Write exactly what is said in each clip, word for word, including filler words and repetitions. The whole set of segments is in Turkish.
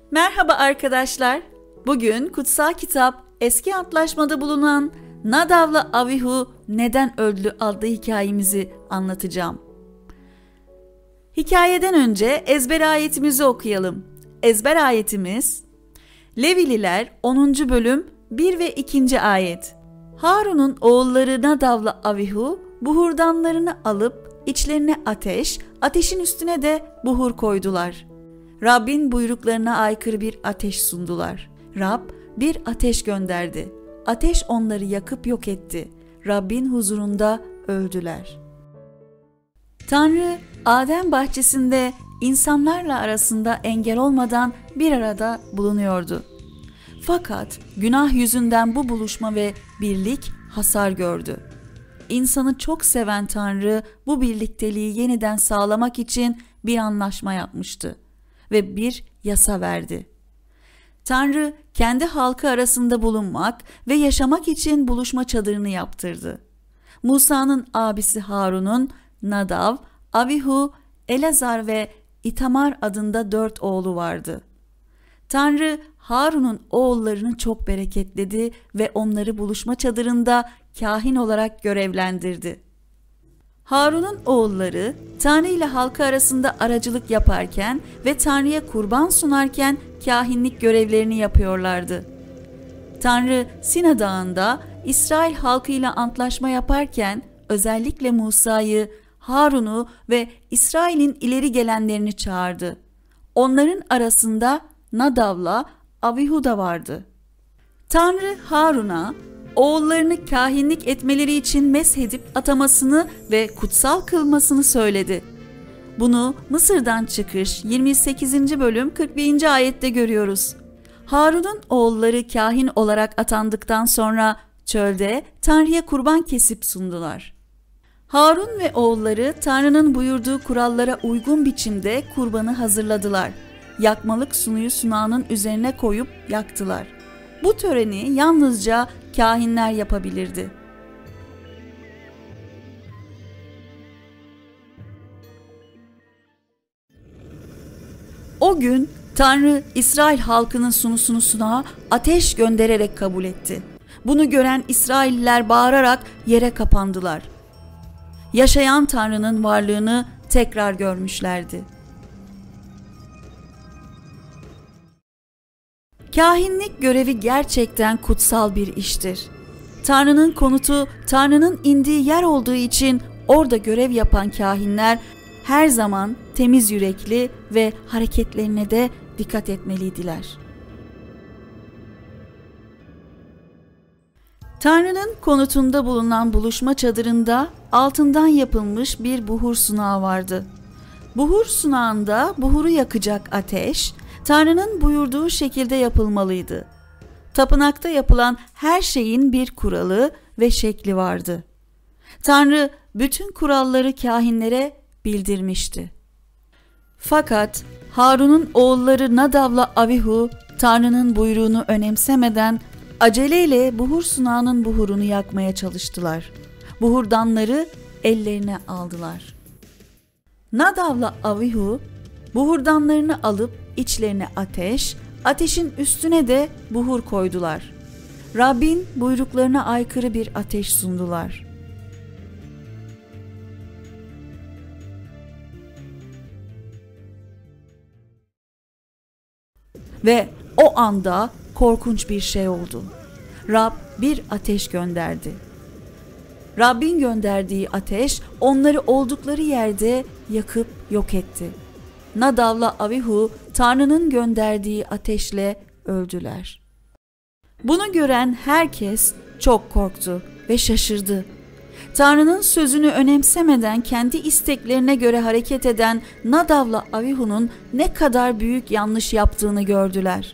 Merhaba arkadaşlar. Bugün kutsal kitap Eski Antlaşmada bulunan Nadav'la Avihu neden öldü adlı hikayemizi anlatacağım. Hikayeden önce ezber ayetimizi okuyalım. Ezber ayetimiz Levililer onuncu bölüm bir ve ikinci ayet. Harun'un oğulları Nadav'la Avihu buhurdanlarını alıp içlerine ateş, ateşin üstüne de buhur koydular. Rabbin buyruklarına aykırı bir ateş sundular. Rab bir ateş gönderdi. Ateş onları yakıp yok etti. Rabbin huzurunda öldüler. Tanrı, Adem bahçesinde insanlarla arasında engel olmadan bir arada bulunuyordu. Fakat günah yüzünden bu buluşma ve birlik hasar gördü. İnsanı çok seven Tanrı bu birlikteliği yeniden sağlamak için bir anlaşma yapmıştı ve bir yasa verdi. Tanrı kendi halkı arasında bulunmak ve yaşamak için buluşma çadırını yaptırdı. Musa'nın abisi Harun'un Nadav, Avihu, Elazar ve İtamar adında dört oğlu vardı. Tanrı Harun'un oğullarını çok bereketledi ve onları buluşma çadırında kahin olarak görevlendirdi. Harun'un oğulları Tanrı ile halkı arasında aracılık yaparken ve Tanrı'ya kurban sunarken kahinlik görevlerini yapıyorlardı. Tanrı Sina Dağı'nda İsrail halkıyla antlaşma yaparken özellikle Musa'yı, Harun'u ve İsrail'in ileri gelenlerini çağırdı. Onların arasında Nadav'la Avihu da vardı. Tanrı Harun'a oğullarını kahinlik etmeleri için meshedip atamasını ve kutsal kılmasını söyledi. Bunu Mısır'dan Çıkış yirmi sekizinci bölüm kırk birinci ayette görüyoruz. Harun'un oğulları kahin olarak atandıktan sonra çölde Tanrı'ya kurban kesip sundular. Harun ve oğulları Tanrı'nın buyurduğu kurallara uygun biçimde kurbanı hazırladılar. Yakmalık sunuyu sunağının üzerine koyup yaktılar. Bu töreni yalnızca kahinler yapabilirdi. O gün Tanrı İsrail halkının sunusunu sunağa ateş göndererek kabul etti. Bunu gören İsrailliler bağırarak yere kapandılar. Yaşayan Tanrı'nın varlığını tekrar görmüşlerdi. Kahinlik görevi gerçekten kutsal bir iştir. Tanrı'nın konutu, Tanrı'nın indiği yer olduğu için orada görev yapan kahinler her zaman temiz yürekli ve hareketlerine de dikkat etmeliydiler. Tanrı'nın konutunda bulunan buluşma çadırında altından yapılmış bir buhur sunağı vardı. Buhur sunağında buhuru yakacak ateş, Tanrı'nın buyurduğu şekilde yapılmalıydı. Tapınakta yapılan her şeyin bir kuralı ve şekli vardı. Tanrı bütün kuralları kahinlere bildirmişti. Fakat Harun'un oğulları Nadav'la Avihu Tanrı'nın buyruğunu önemsemeden aceleyle buhur sunağının buhurunu yakmaya çalıştılar. Buhurdanları ellerine aldılar. Nadav'la Avihu buhurdanlarını alıp içlerine ateş, ateşin üstüne de buhur koydular. Rabbin buyruklarına aykırı bir ateş sundular. Ve o anda korkunç bir şey oldu. Rab bir ateş gönderdi. Rabbin gönderdiği ateş onları oldukları yerde yakıp yok etti. Nadav'la Avihu Tanrı'nın gönderdiği ateşle öldüler. Bunu gören herkes çok korktu ve şaşırdı. Tanrı'nın sözünü önemsemeden kendi isteklerine göre hareket eden Nadav'la Avihu'nun ne kadar büyük yanlış yaptığını gördüler.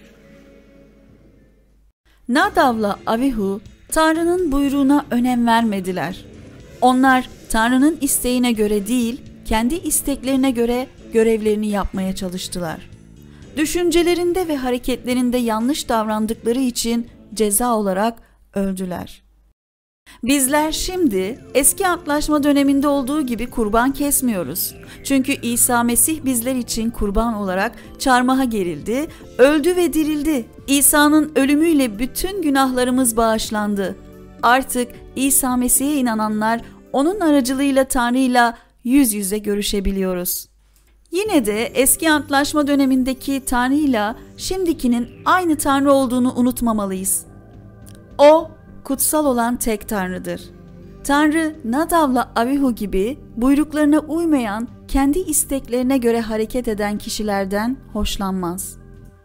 Nadav'la Avihu Tanrı'nın buyruğuna önem vermediler. Onlar Tanrı'nın isteğine göre değil, kendi isteklerine göre görevlerini yapmaya çalıştılar. Düşüncelerinde ve hareketlerinde yanlış davrandıkları için ceza olarak öldüler. Bizler şimdi eski antlaşma döneminde olduğu gibi kurban kesmiyoruz. Çünkü İsa Mesih bizler için kurban olarak çarmıha gerildi, öldü ve dirildi. İsa'nın ölümüyle bütün günahlarımız bağışlandı. Artık İsa Mesih'e inananlar onun aracılığıyla Tanrı'yla yüz yüze görüşebiliyoruz. Yine de eski antlaşma dönemindeki Tanrı'yla şimdikinin aynı Tanrı olduğunu unutmamalıyız. O, kutsal olan tek Tanrı'dır. Tanrı, Nadav'la Avihu gibi buyruklarına uymayan, kendi isteklerine göre hareket eden kişilerden hoşlanmaz.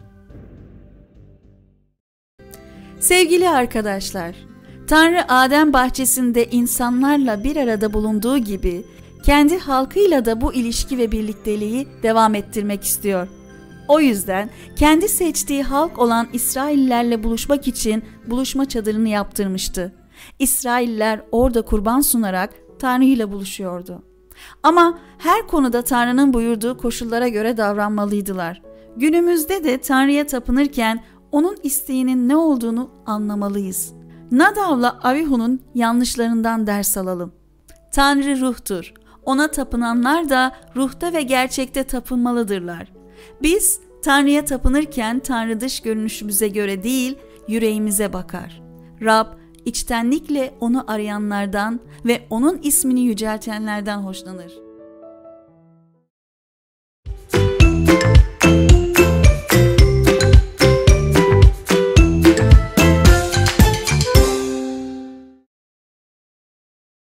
Sevgili arkadaşlar, Tanrı Adem bahçesinde insanlarla bir arada bulunduğu gibi, kendi halkıyla da bu ilişki ve birlikteliği devam ettirmek istiyor. O yüzden kendi seçtiği halk olan İsraillilerle buluşmak için buluşma çadırını yaptırmıştı. İsrailliler orada kurban sunarak Tanrı ile buluşuyordu. Ama her konuda Tanrı'nın buyurduğu koşullara göre davranmalıydılar. Günümüzde de Tanrı'ya tapınırken onun isteğinin ne olduğunu anlamalıyız. Nadav'la Avihu'nun yanlışlarından ders alalım. Tanrı ruhtur. Ona tapınanlar da ruhta ve gerçekte tapınmalıdırlar. Biz Tanrı'ya tapınırken Tanrı dış görünüşümüze göre değil, yüreğimize bakar. Rab, içtenlikle onu arayanlardan ve onun ismini yüceltenlerden hoşlanır.